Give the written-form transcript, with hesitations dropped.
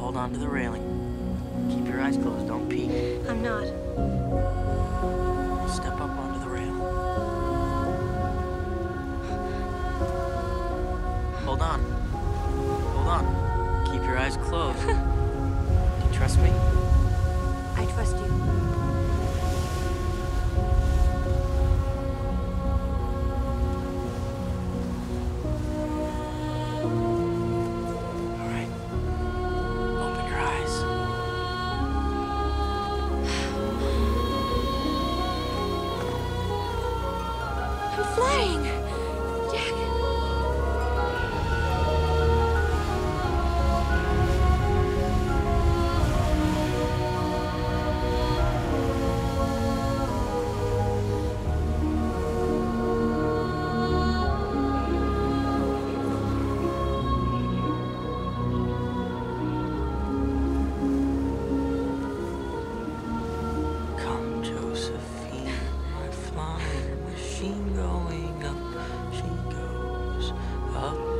hold on to the railing. Keep your eyes closed, don't peek. I'm not. Step up onto the rail. Hold on. Hold on. Keep your eyes closed. Do you trust me? I trust you. All right. Open your eyes. I'm flying! Jack! Come, Josephine, my flying machine going up. She goes up.